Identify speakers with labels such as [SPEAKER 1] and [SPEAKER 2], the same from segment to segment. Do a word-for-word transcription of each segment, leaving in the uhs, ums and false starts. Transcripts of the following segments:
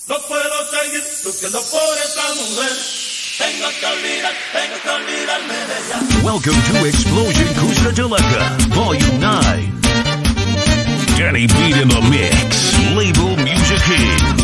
[SPEAKER 1] No puedo seguir luchando por esta mujer. Tengo que olvidar, tengo que olvidarme de ella.
[SPEAKER 2] Welcome to Explosion Kusta Deleka, Volume nine. Danny Beat in the mix. Label Music King.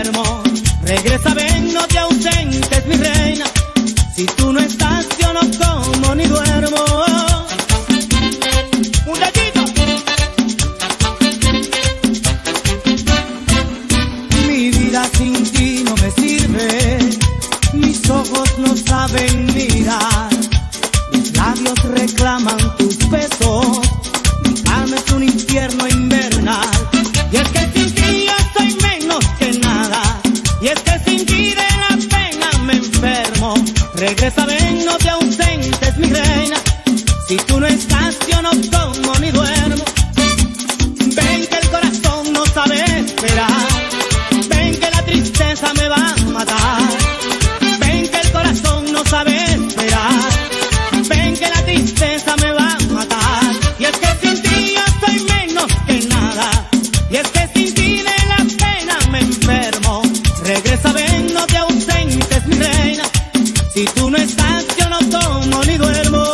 [SPEAKER 3] Regresa, ven, no te ausentes, mi reina. Si tú no estás, yo no como. sin mirar. Mis labios reclaman tus besos, mi cama es un infierno invernal. Y es que sin ti yo soy menos que nada, y es que sin ti de la pena me enfermo. Regresa, ven, no te ausentes, mi reina, si tú no estás yo no como ni duermo. Ven que el corazón no sabe esperar, ven que la tristeza me va a matar. Ven que el corazón no sabe esperar, ven que la tristeza me va a matar. Y es que sin ti yo soy menos que nada, y es que sin ti de la pena me enfermo. Regresa, ven, no te ausentes, mi reina, si tú no estás yo no como ni duermo.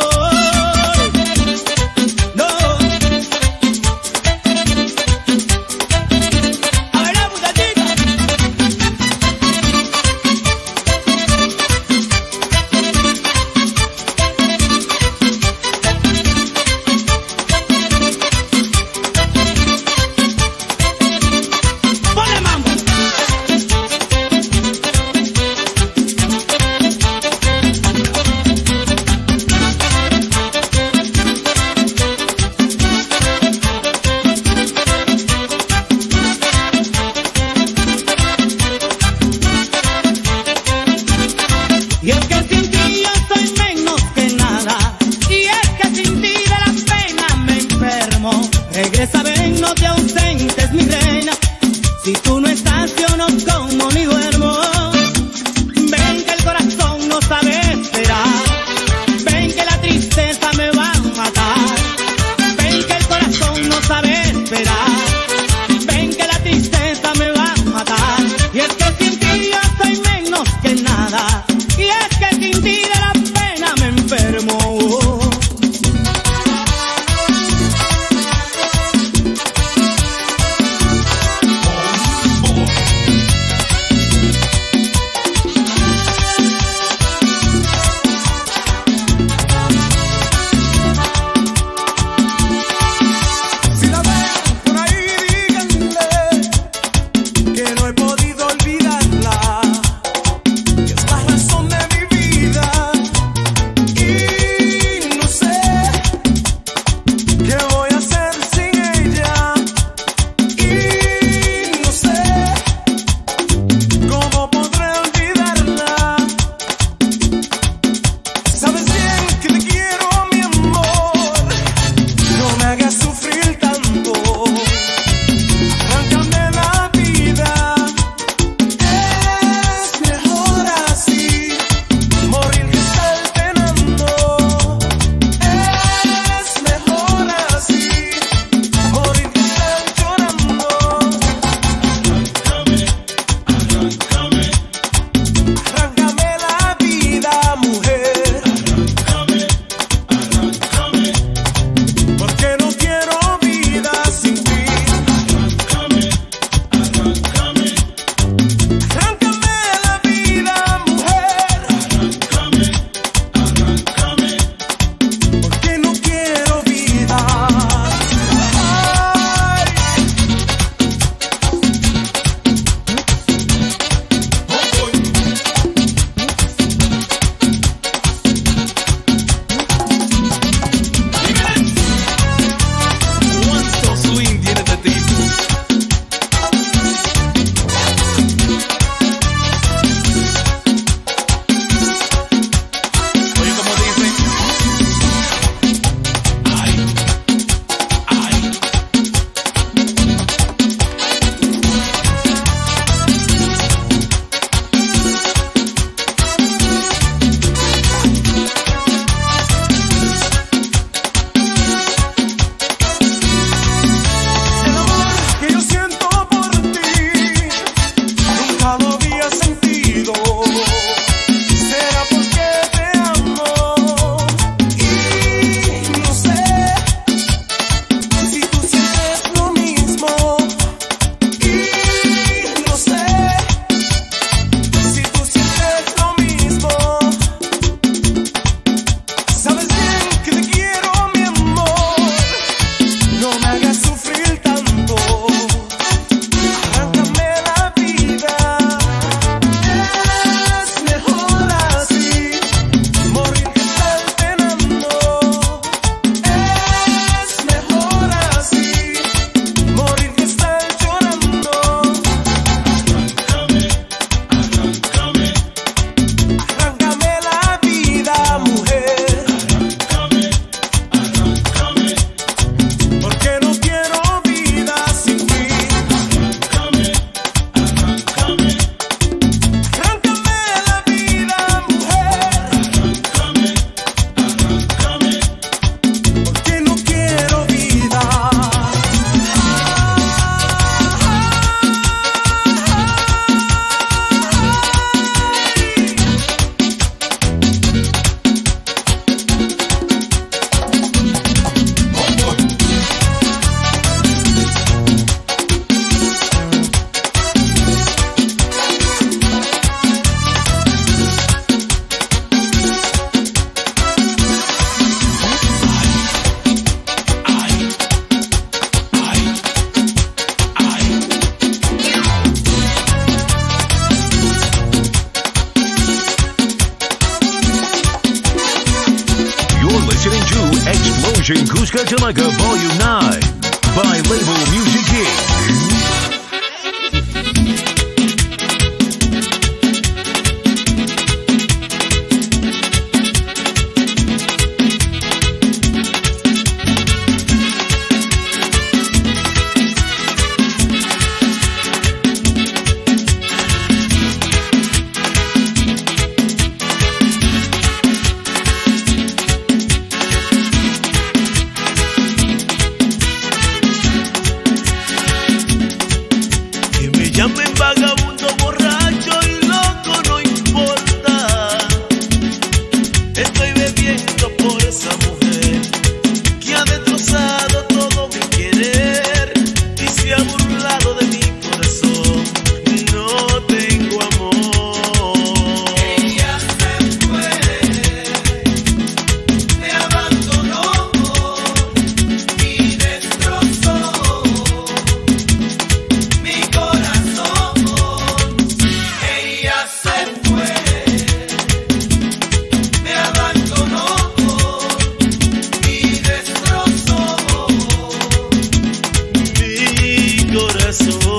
[SPEAKER 2] listening to Explosion Cusca Chalaca Volume nine by Label Music King.
[SPEAKER 4] Llamen vagabundo, borracho y loco, no importa. Estoy bebiendo por esa mujer que ha destrozado todo mi querer y se ha burlado de mi corazón. No tengo amor.
[SPEAKER 1] Ella se fue, me abandonó y destrozó mi corazón. Ella se fue, me abandonó y destrozó
[SPEAKER 4] Mi corazón.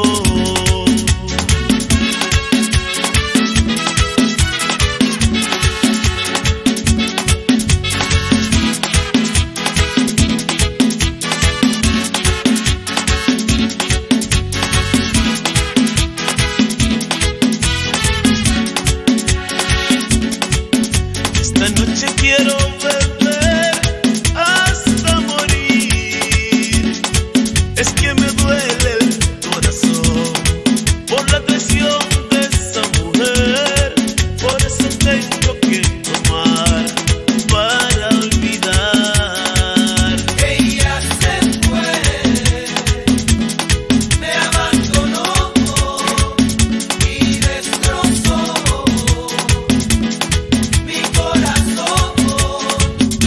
[SPEAKER 4] Esta noche quiero beber hasta morir. Es que me duele el corazón por la traición de esa mujer. Por eso tengo que tomar para olvidar.
[SPEAKER 1] Ella se fue, me abandonó y destrozó mi corazón.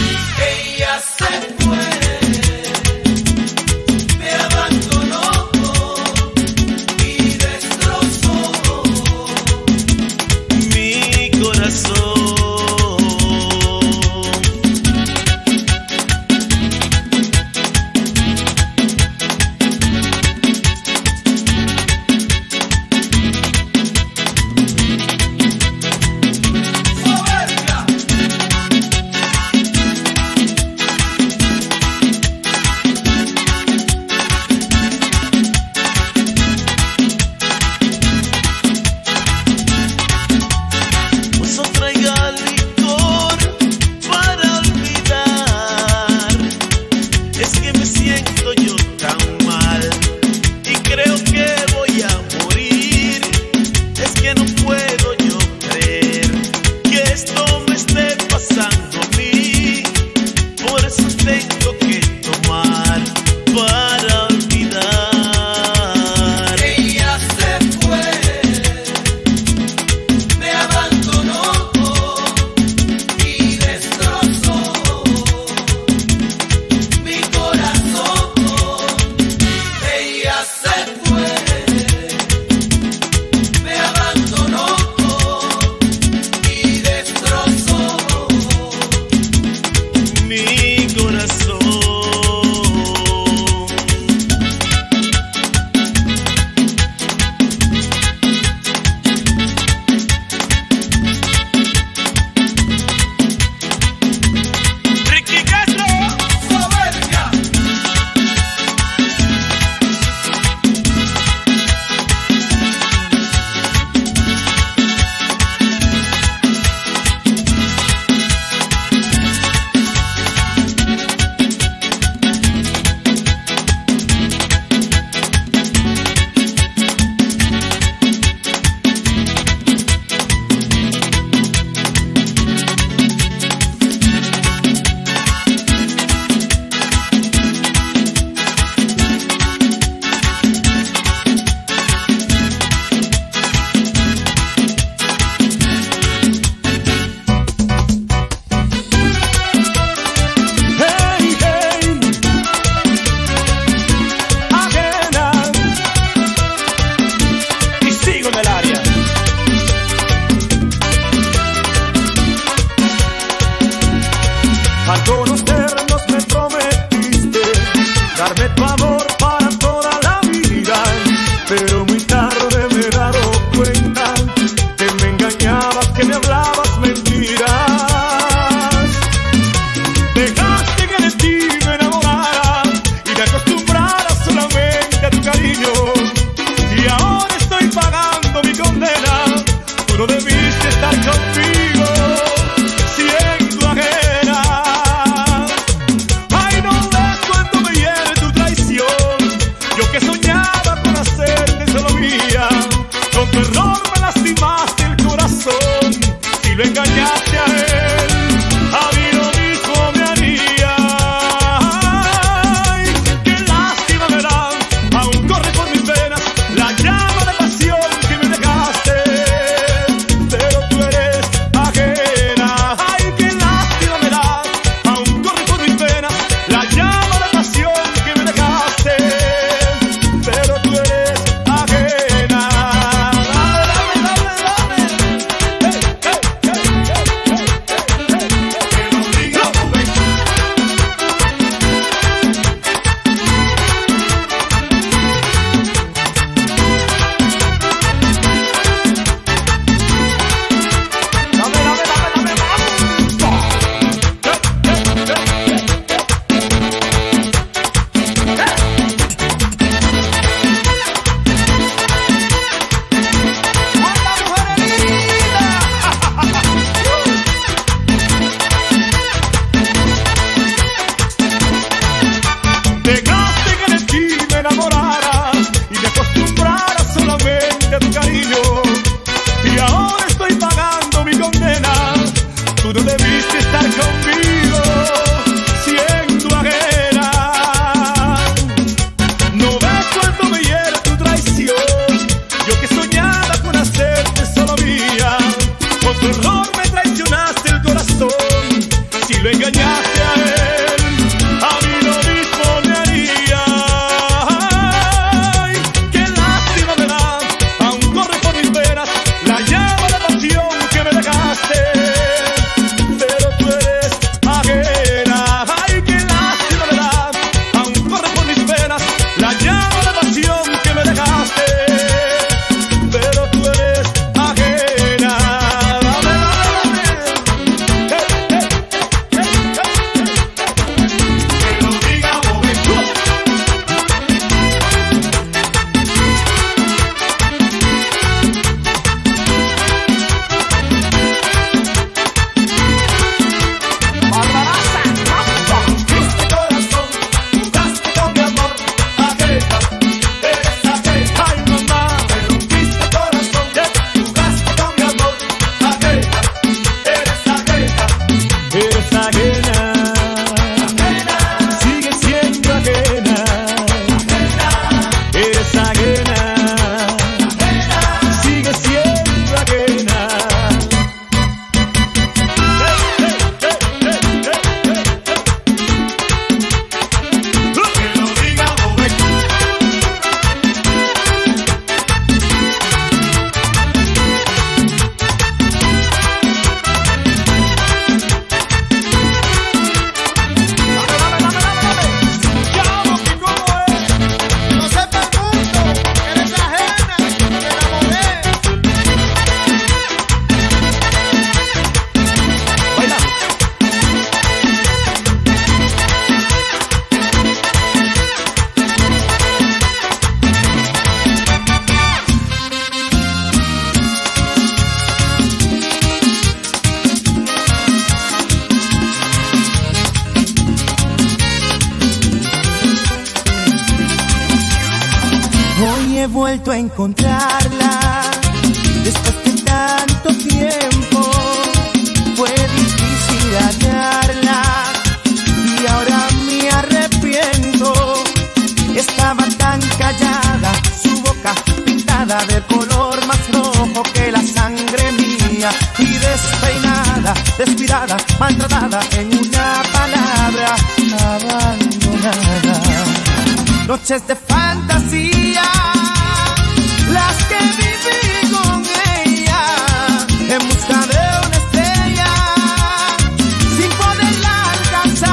[SPEAKER 5] conocernos me prometiste darme tu amor para toda la vida, pero muy tarde me he dado cuenta que me engañabas, que me hablabas mentiras. Dejaste que de ti me enamorara y me acostumbrara solamente a tu cariño, y ahora estoy pagando mi condena. Tú no debiste estar conmigo siendo ajena. Ay, no ves cuando me hiere tu traición, yo que soñaba con hacerte solo mía. Con tu error me lastimaste el corazón y lo engañaste a él. A mí lo mismo me haría. Ay, qué lástima me da, aún corre por mis venas la llama de pasión que me dejaste, pero tú eres ajena. Ay, qué lástima me da, aún corre por mis venas la llama de pasión que me dejaste, pero tú eres ajena. Dame, dame, dame, dame. Hey, hey, hey, hey, hey, hey, hey. Que lo diga, joven. Dame, dame, dame, dame, Dejaste que de ti me enamorara y me acostumbrara solamente a tu cariño, y ahora estoy pagando mi condena. Tú no debiste estar conmigo siendo ajena. No ves cuando me hiere tu traición, yo que soñaba con hacerte solo mía. Con tu error me traicionaste el corazón, si lo engañaste a él, a mí lo mismo me haría. Ay, qué lástima me da, aún corre por mis venas la llama de pasión que me dejaste, pero tú eres ajena. Ay, qué lástima me da, aún corre por mis venas la llama de pasión que me dejaste, pero tú eres ajena. Dame, dame, dame. Hey, hey, hey, hey, hey. Que lo diga, joven. Rompiste corazón, jugaste con mi amor, ajena, eres ajena. Ay, mamá, me rompiste corazón, jugaste con mi amor, ajena, eres ajena. Eres ajena, sigue siendo ajena. Eres ajena, sigue siendo ajena. Que lo diga, joven. Dame, dame, dame, dame, dame. Ya, Boqui, ¿cómo es? No sepa el mundo, eres ajena, me enamoré. Baila.
[SPEAKER 3] Hoy he vuelto a encontrarla después de tanto tiempo. Fue difícil hallarla y ahora me arrepiento. Estaba tan callada, su boca pintada de color más rojo que la sangre mía, y despeinada, descuidada, maltratada, en una palabra, abandonada. Noches de fantasía, las que viví con ella, en busca de una estrella, sin poderla alcanzar.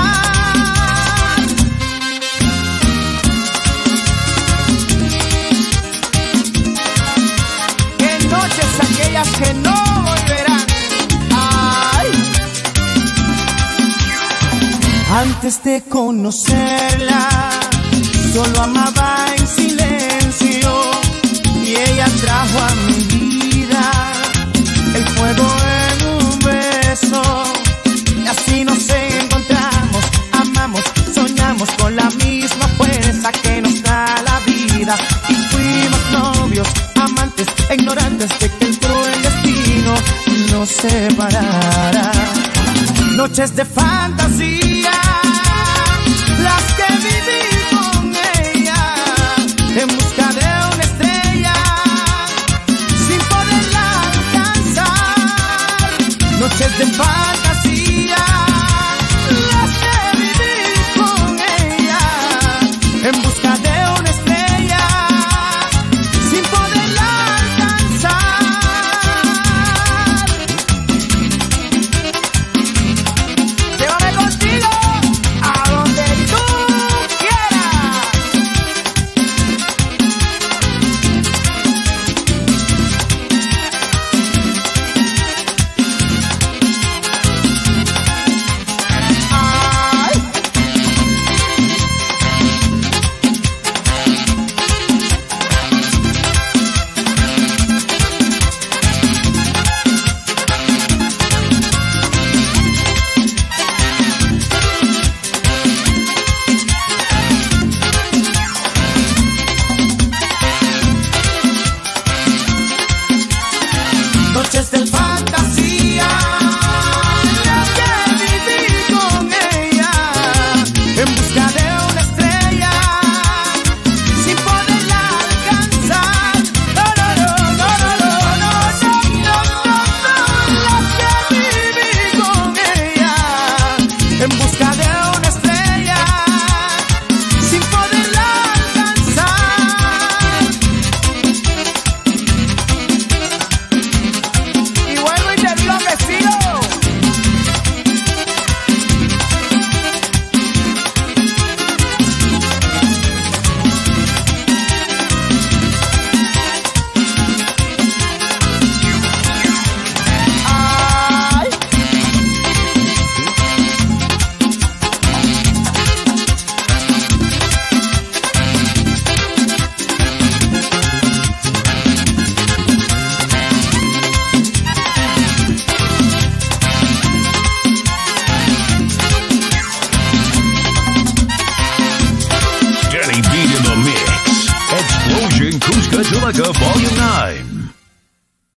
[SPEAKER 3] Antes de conocerla, solo amaba en silencio, y ella trajo a mi vida el fuego en un beso. Y así nos encontramos, amamos, soñamos con la misma fuerza que nos da la vida. Y fuimos novios, amantes, ignorantes de que el cruel destino nos separara. Noches de fantasía, las que viví con ella, en busca de una estrella, sin poderla alcanzar. Noches de fantasía, las que viví con ella, en busca de una estrella, sin poderla alcanzar. Llévame contigo a donde tú quieras. Ay. Noches de fantasía, las que viví con ella, en busca de una estrella, sin poderla alcanzar. No, no, no, no, no, no, no, no, no, no, las que viví con ella, en busca de una estrella, sin poderla alcanzar. Y vuelvo y te digo que sí. Ay.
[SPEAKER 2] Danny Beat in the mix. Explosion Cusca Chalaca Volume nine.